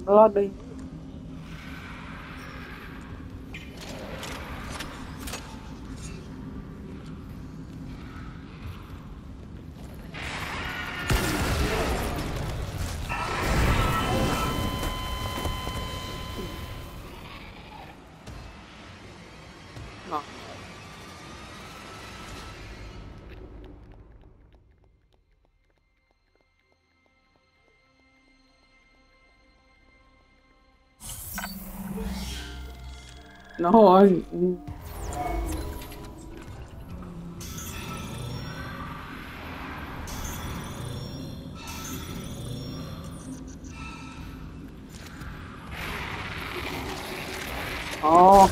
bloody. No, I. Oh.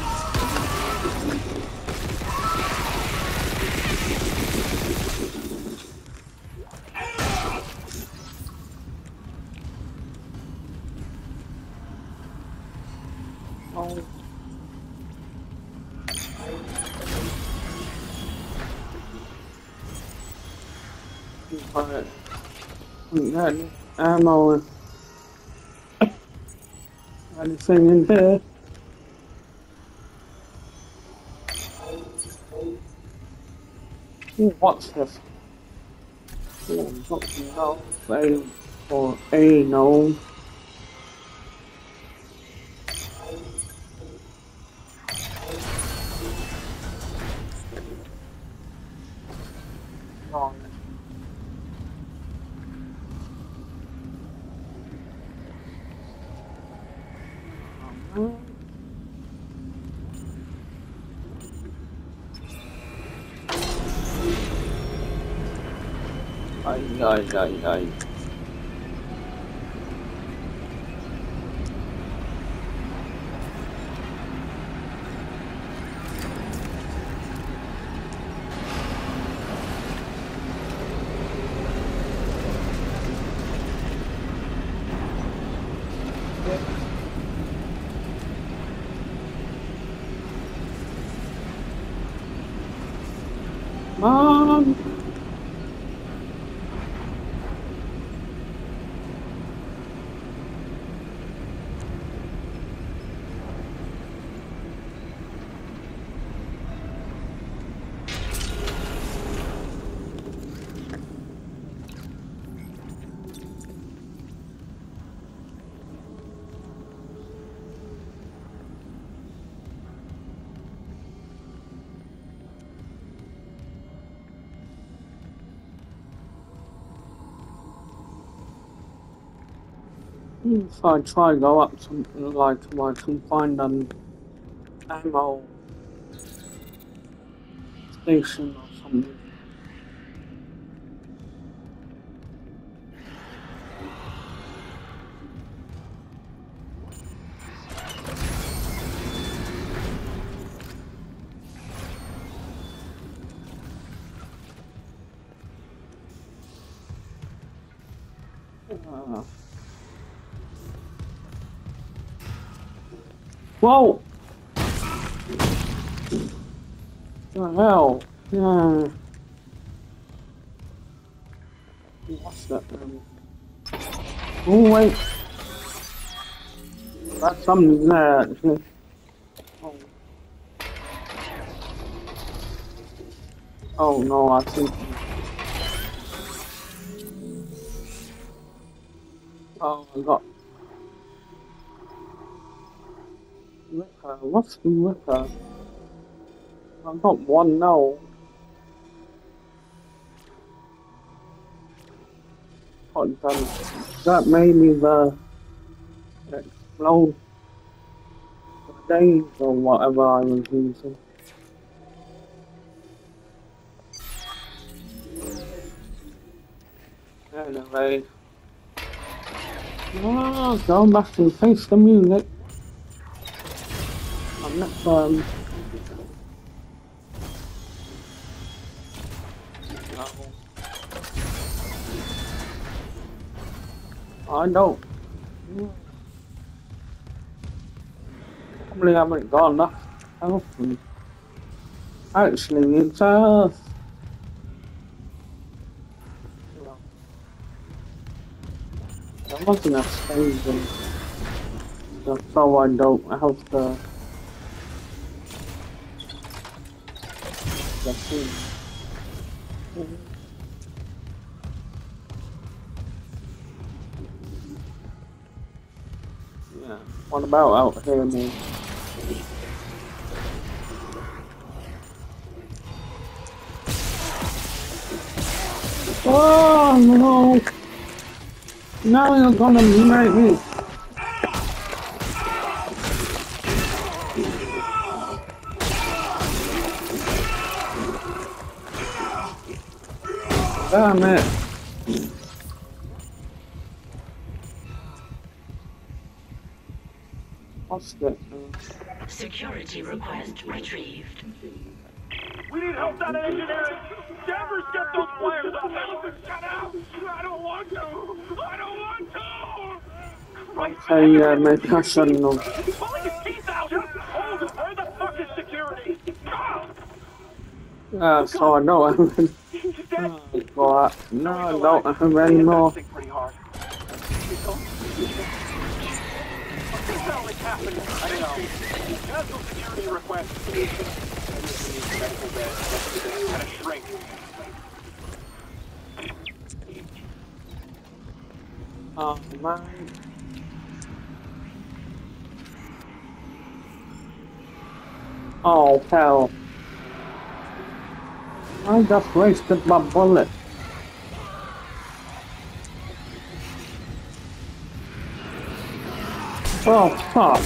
Oh. Alright. Got ammo. Anything in here? Ooh, what's this? No, A or A no. Ay. Mom! If I try to go up something like I can find an ammo station or something. Whoa! The hell? Yeah. What's that? Oh wait. That's something there actually. Oh. Oh no, I think. Oh, I got. Liquor. What's the liquor? I've got one now. What that made me the explode days or whatever I was using. Anyway. Oh, going back to face the music. I'm not I don't. Probably haven't got enough health. Actually, it's there wasn't a staging. Just so I don't have to get in. Yeah. What about out here, man? Oh no! Now you're gonna make me. Damn it! What's that? Security request retrieved. We need help down in engineering. Danvers, get those wires up. Shut up! I don't want to. I don't want to. Okay, maybe I shouldn't have. He's pulling his teeth out. Just hold it. Where the fuck is security? So I don't have any. But no, I don't have any more. Pretty hard. What the hell is happening? I don't know. Cancel security request. Medical bed. Gotta shrink. Oh man. Oh hell. I just wasted my bullet. Oh fuck.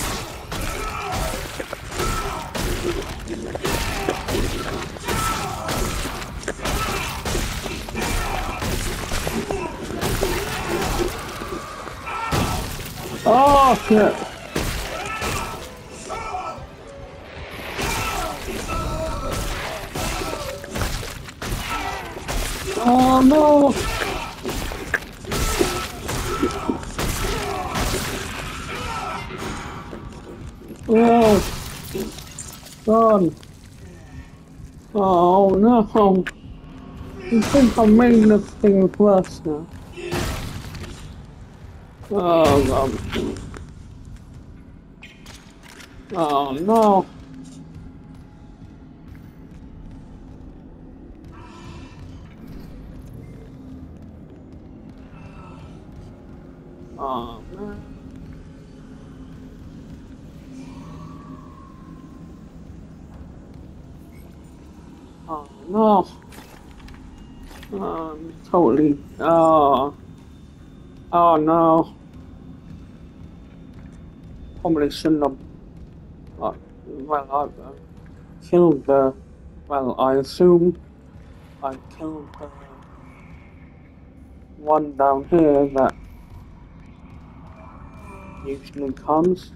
Oh shit. Oh no. Oh God. Oh no. You think I'm making this thing worse now? Oh God. Oh no. Oh man. Oh no. Totally. Oh. Oh no. Probably shouldn't have. Well, I killed the. Well, I assume I killed the one down here that usually comes.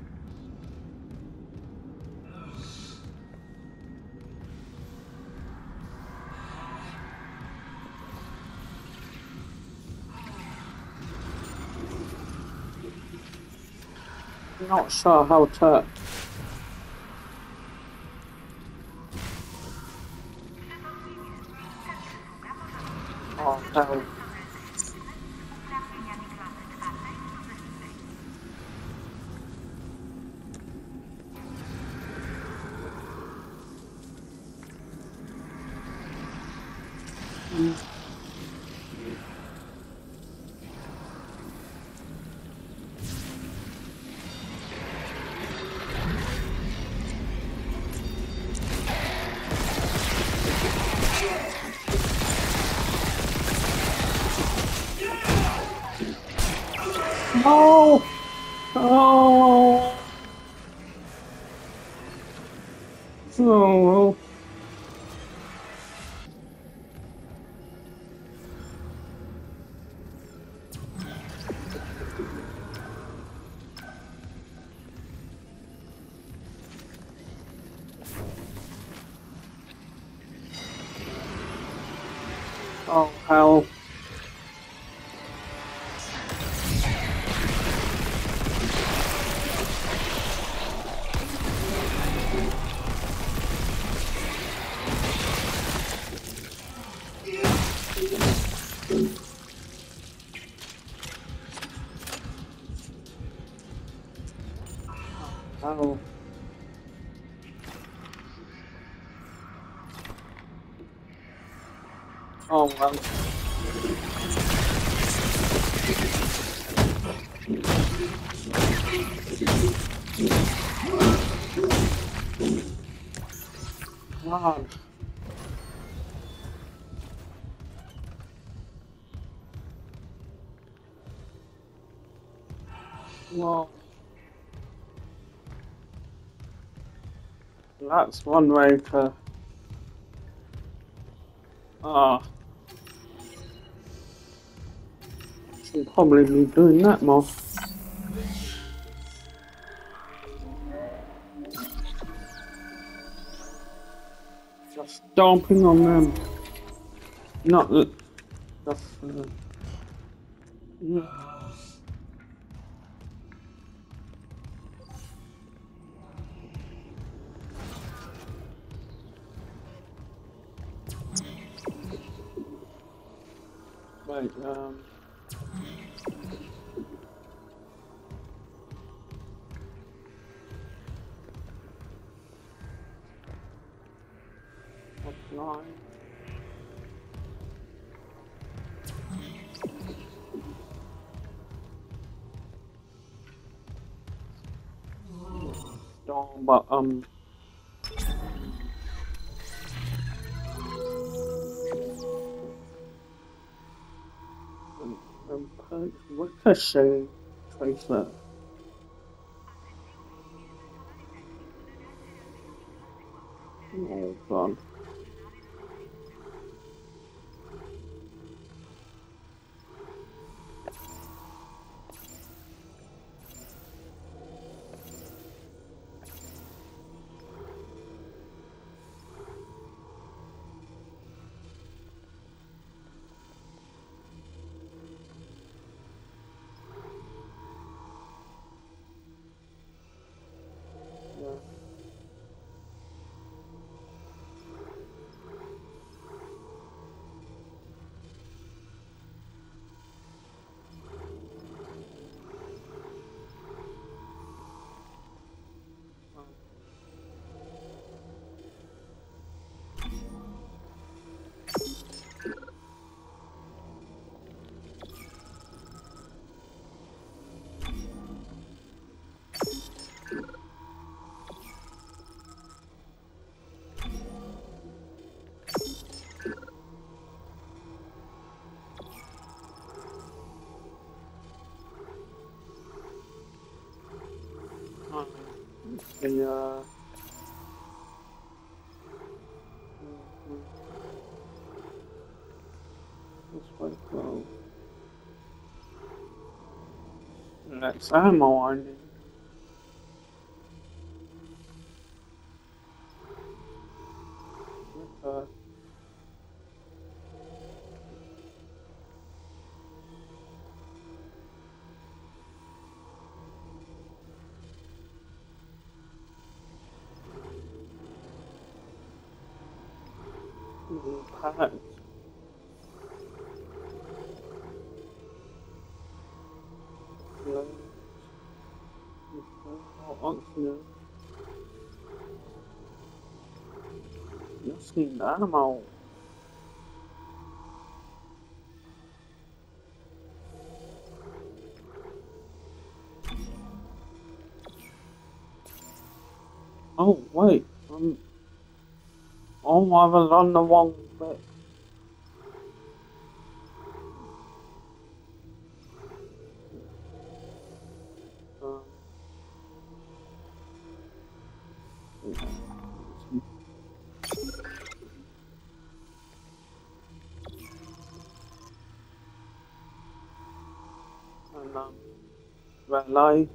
Not sure how to. Oh hell. No! Oh! Oh! Oh hell. Oh well. God. Well, that's one way to. Ah, should probably be doing that more. Just stomping on them. Not just. Yeah. Wait, apply. Storm, but ricochet tracer. Oh god. Yeah. The this way go. That's ammo I need. Pads. Oxygen. Just need ammo. Oh wait, oh I was on the wrong bit. And relay.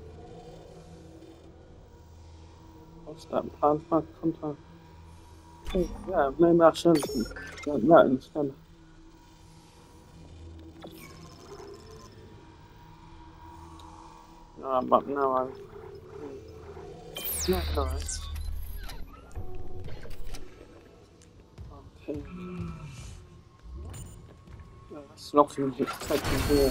What's that? Plasma contact. Oh, yeah, maybe I should get that instead. No, but no, not nice. Okay. Yeah, that's locking it taken here.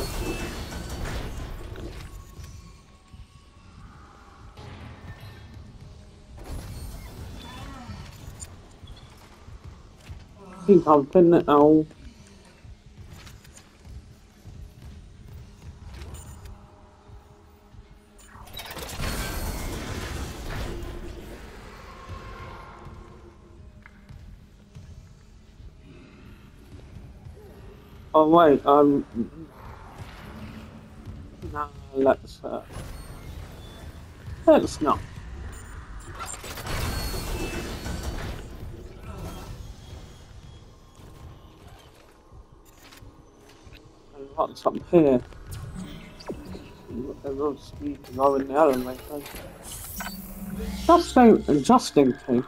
I think I've been it now. Oh wait, nah, let's not. And what's up here? Everyone's need to go in the elevator. Just in case.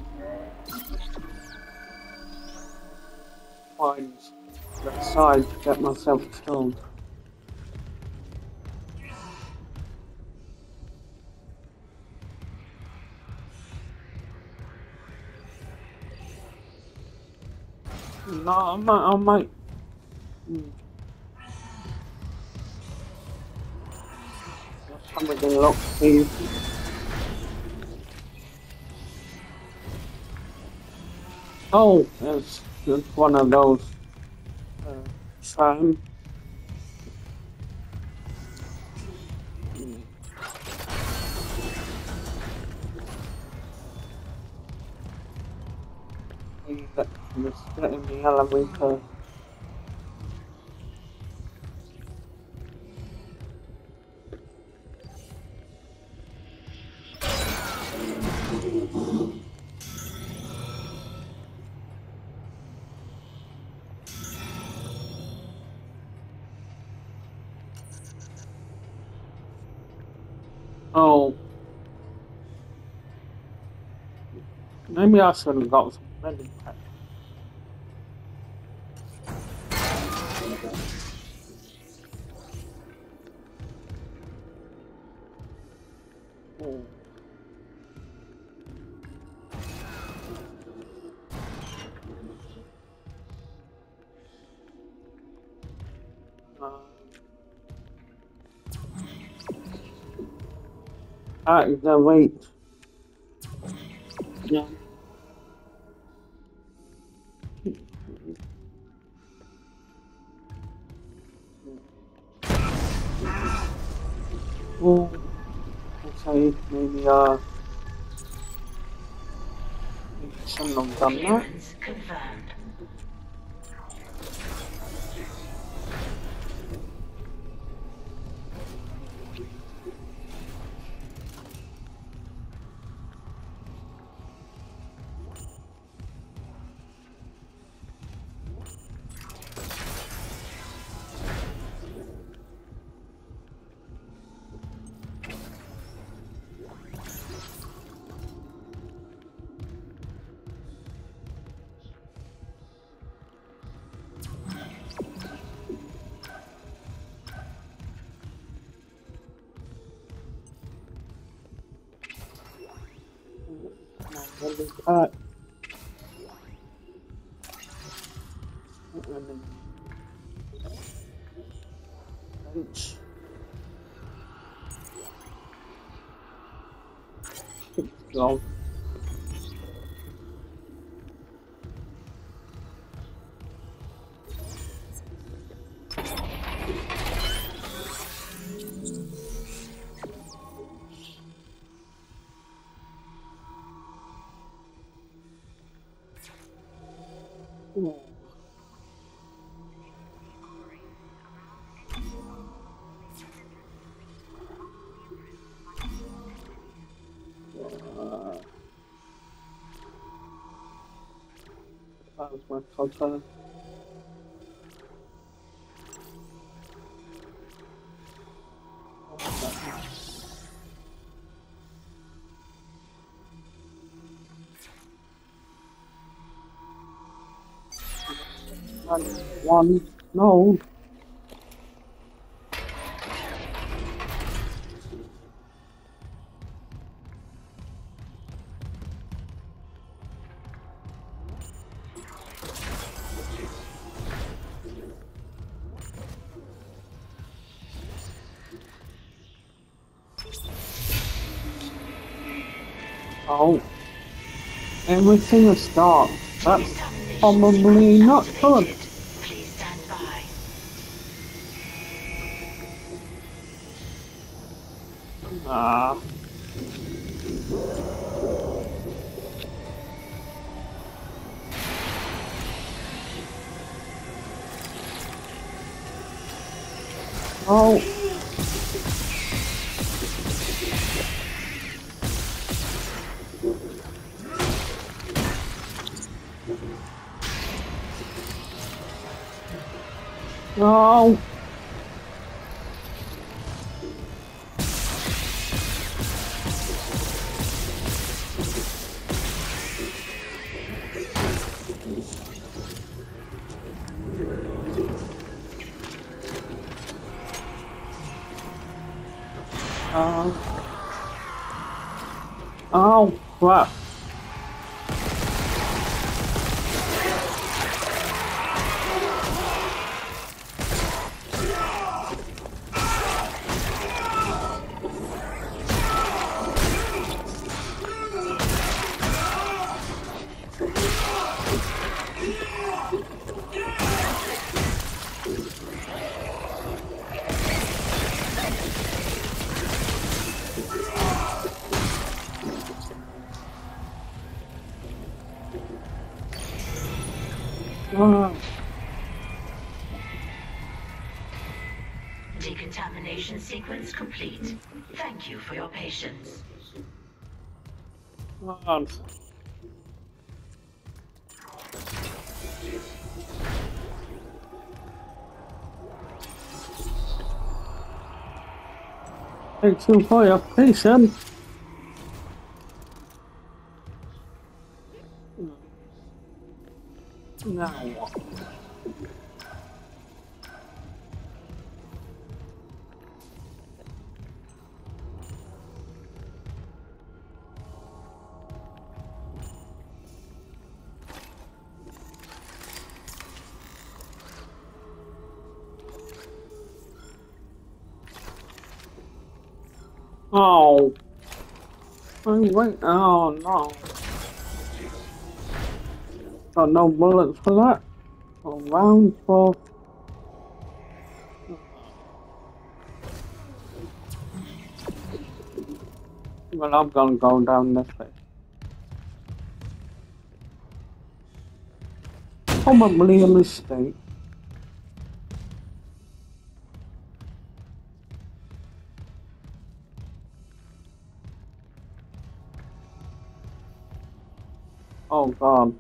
Find the side to get myself killed. No, I might. Somebody lock these. Oh, it's one of those tram. Let's get in the elevator. Oh, maybe I should have got some ready pack. Oh. Wait. Yeah. Oh, okay, maybe shouldn't have done that. Clearance confirmed. Bench. Go. That was my culture. One, no. Oh, everything is dark. That's probably not good. Please stand by. Ah. Oh. No. Oh, crap. Decontamination sequence complete. Thank you for your patience. Thank you for your patience. Now what? Oh. Wait. Oh no. Got no bullets for that. Oh, round 12. Well, I'm gonna go down this way. Probably a mistake. Oh god.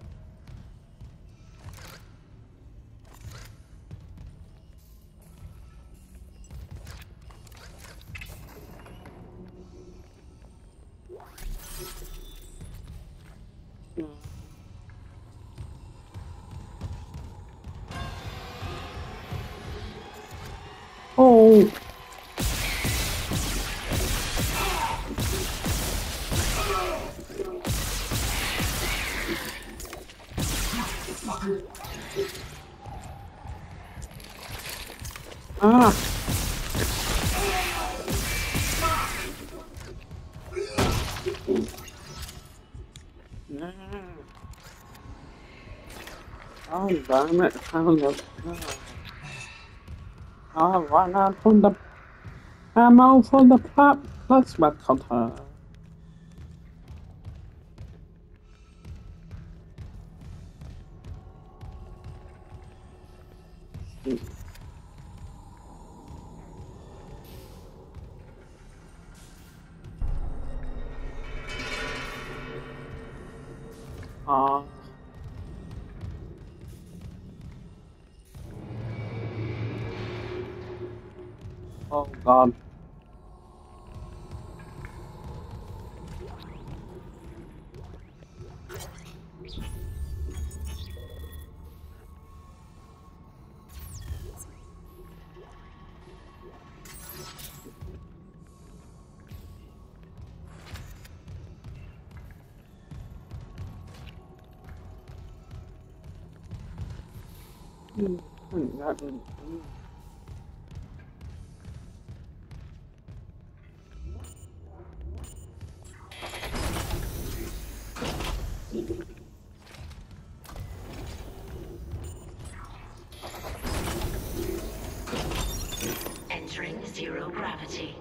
Oh. Ah. Oh, damn it. I ran out from the ammo for the plasma cutter. Ah. Oh god. That didn't. Entering zero gravity.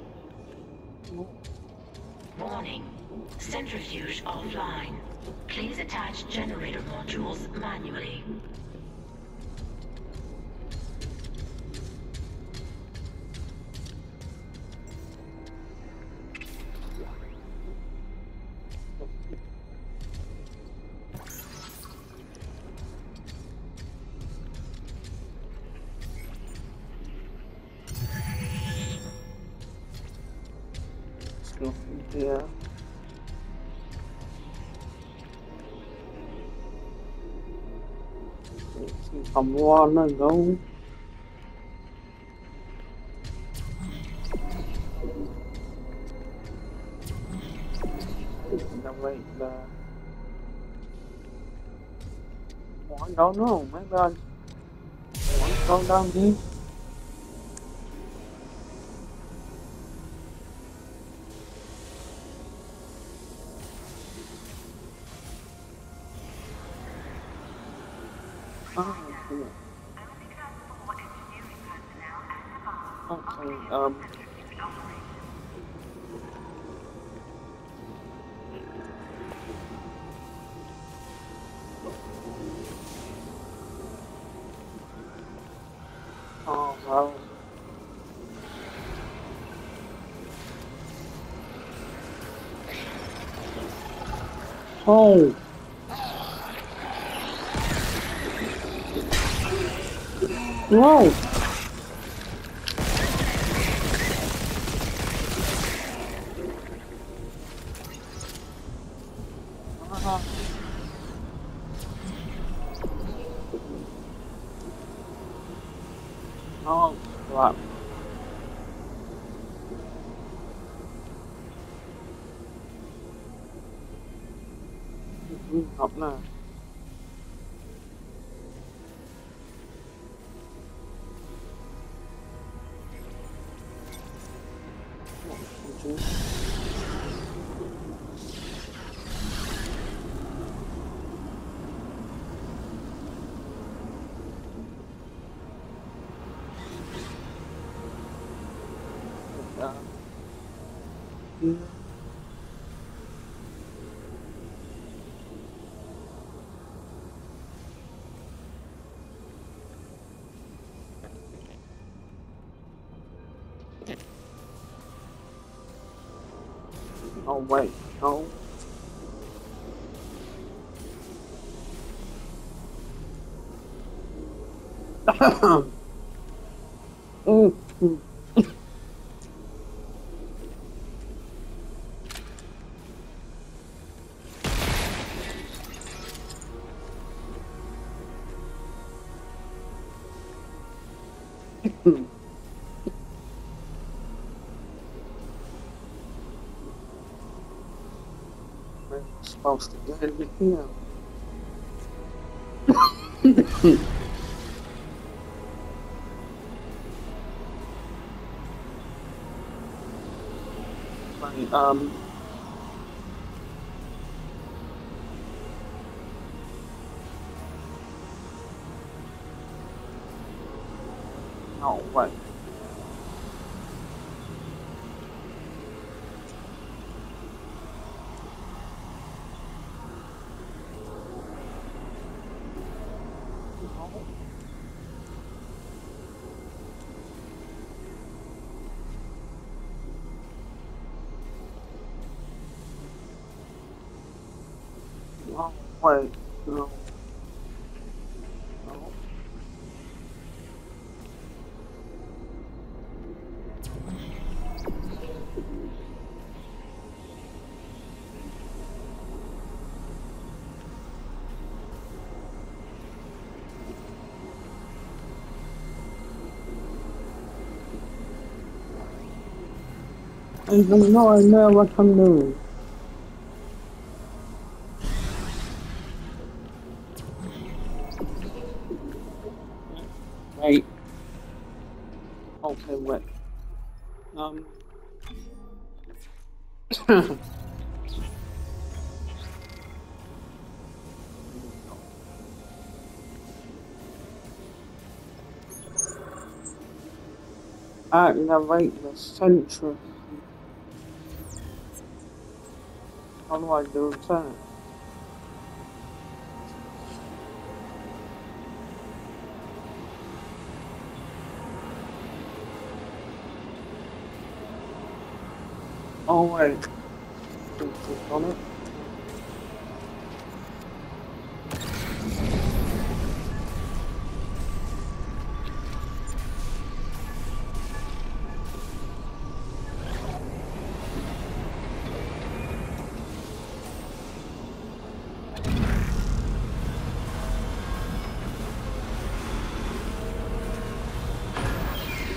Warning. Centrifuge offline. Please attach generator modules manually. 。 . 。 . 。 . 。 . 。 . 。 . 。 . 。 . 。 . . . 。 . 。 . . 。 . 。 . 。 . 。 . 。 . 。 . 。 。 . 。 。 . 。 . 。 . 。 。 . . Yeah. Cầm one nó go. Wait, I don't know. Maybe I want to go down here. Oh, yeah. Okay, oh, well. Oh! Whoa! Oh, crap. Up now. Yeah. Oh, wait. No. Mm. We're supposed to get it here. Right, oh, wait. Oh, wait. No. No. I have no idea what I'm doing. Wait. Okay, wait. Activate the sentry. How do I do that? Oh wait. Click on it.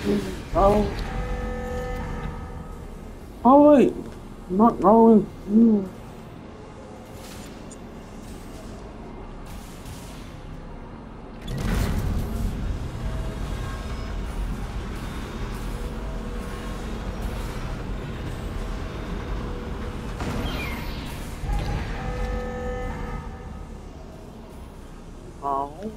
Oh. Oh wait, I'm not going. Oh.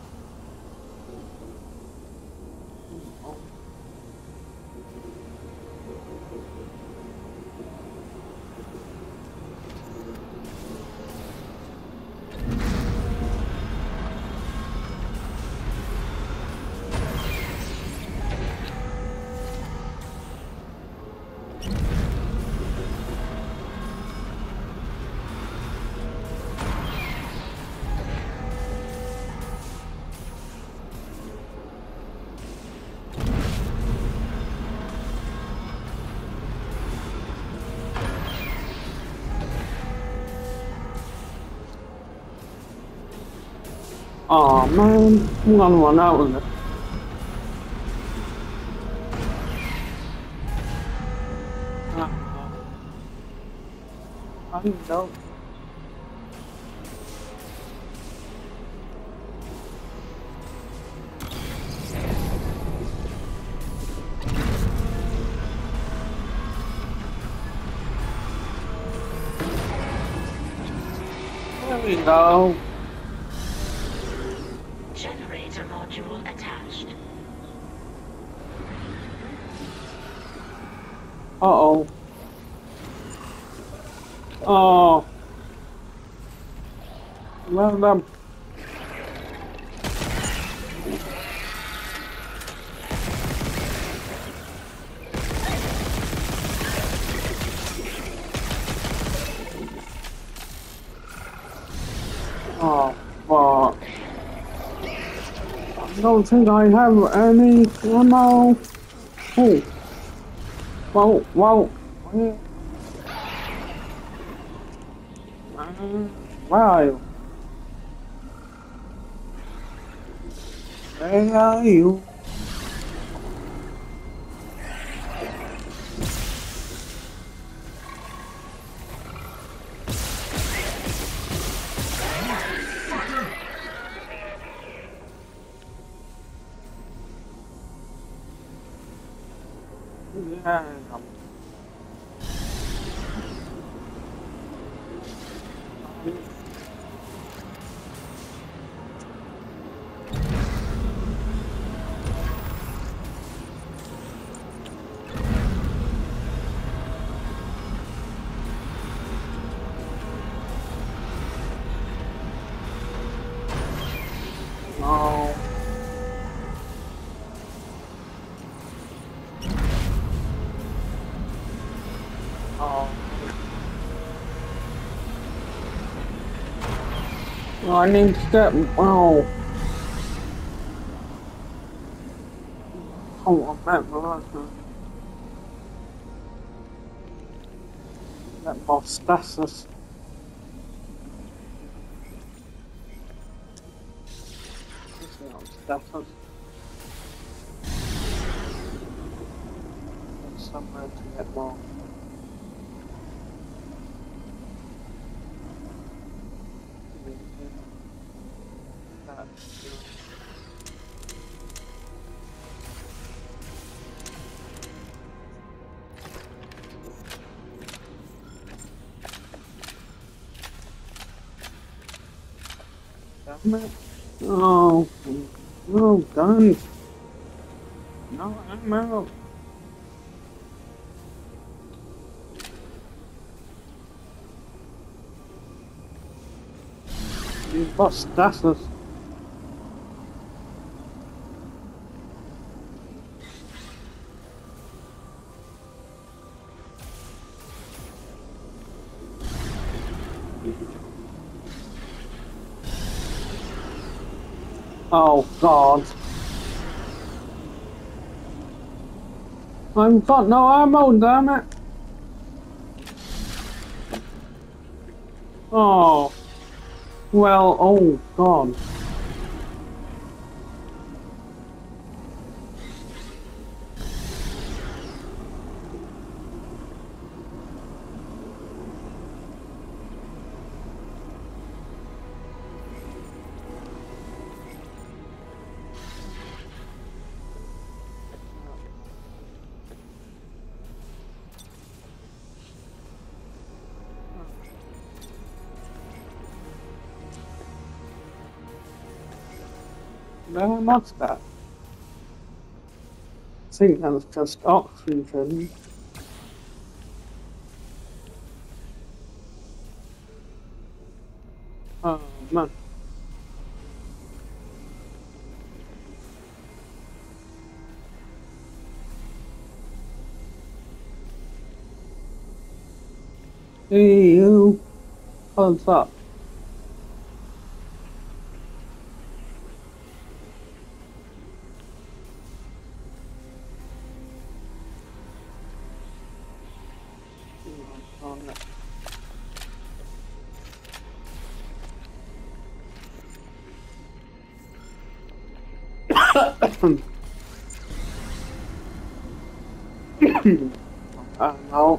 Oh man, I'm gonna run out of it. I don't know. There we go. Generator module attached. Uh-oh. Oh. Well done. Oh, fuck. I don't think I have any ammo. Oh. Whoa, whoa. Where are you? Where are you? Yeah. Oh. Oh. I need to get. Oh. Oh, I'm back for that boss status. This is not status. There's somewhere to get more. Damn it. Oh, no guns. No ammo. These boss status. Oh God. I've got no ammo, damn it. Oh. Well, oh God. Very much that. I think that's just oxygen. Oh man. Hey you, what's up? I don't know.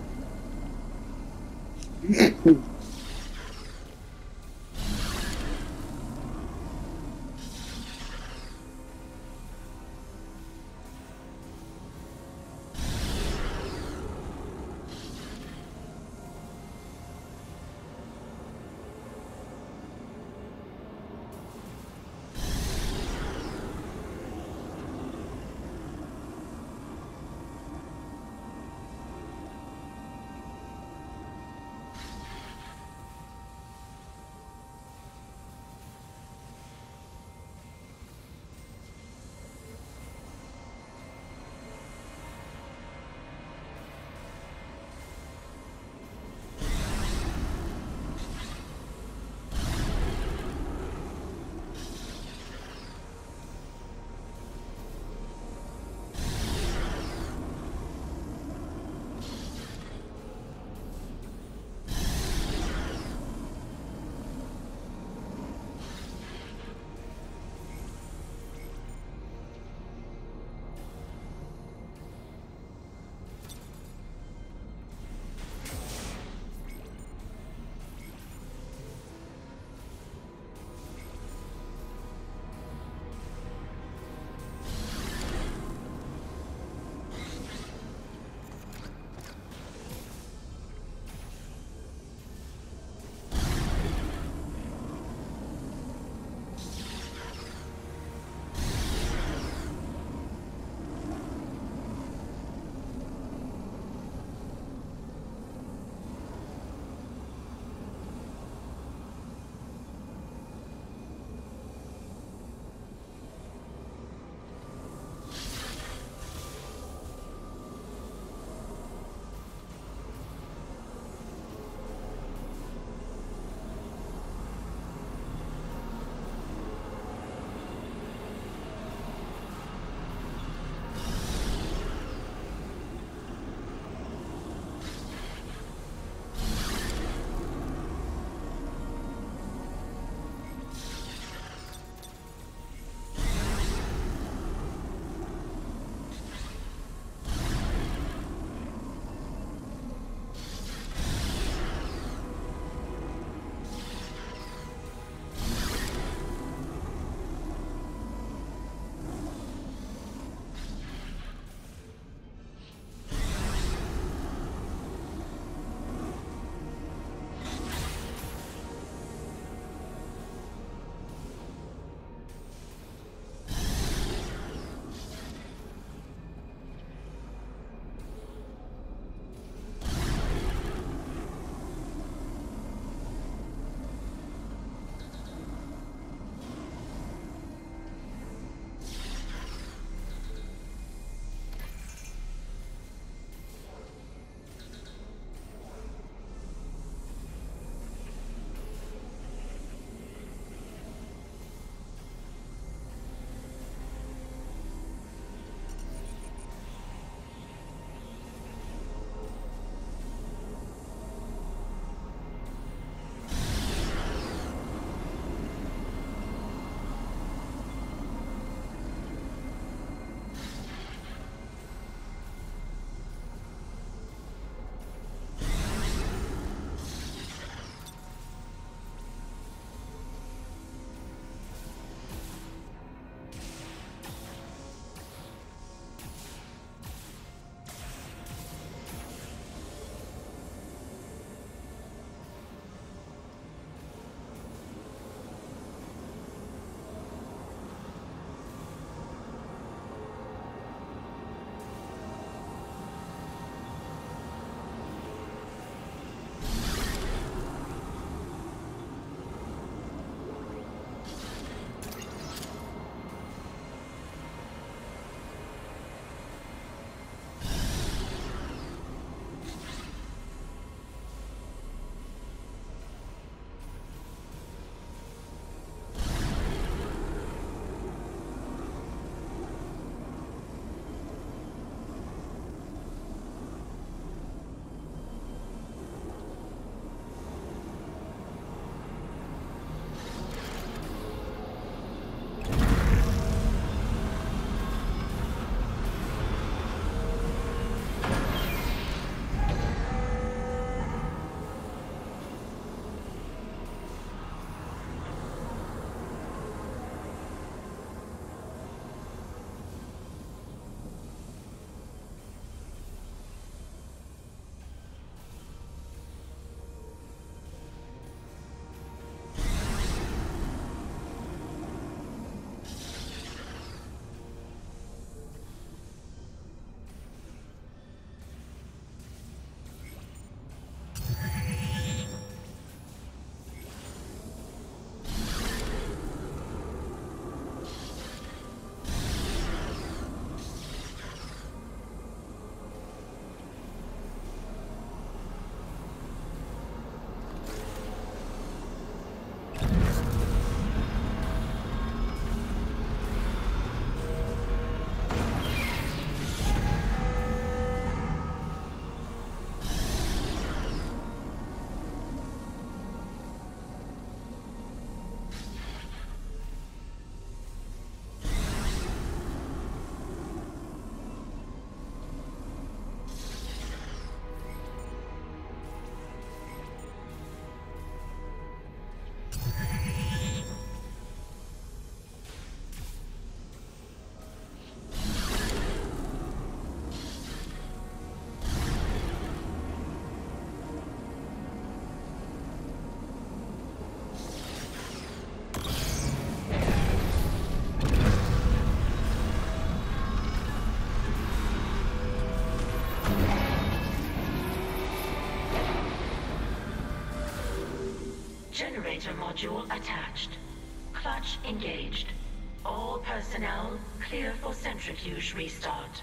generator module attached. Clutch engaged. All personnel clear for centrifuge restart.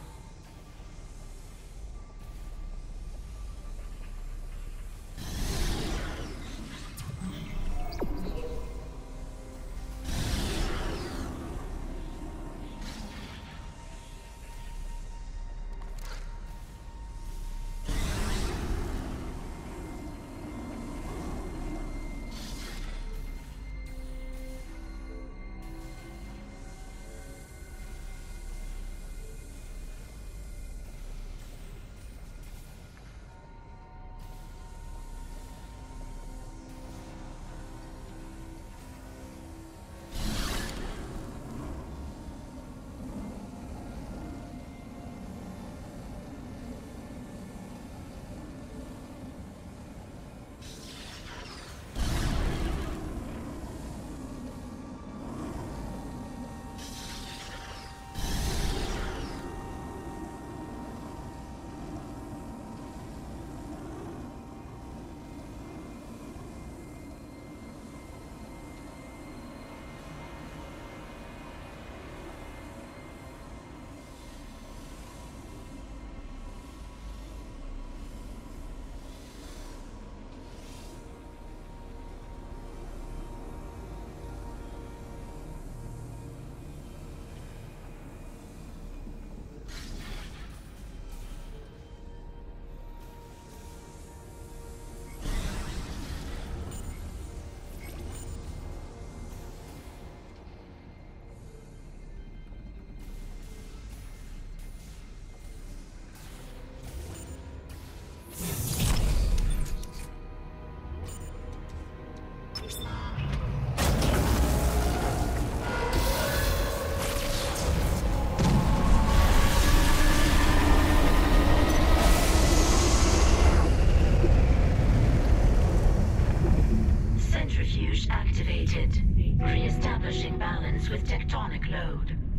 Centrifuge activated. Re-establishing balance with tectonic load.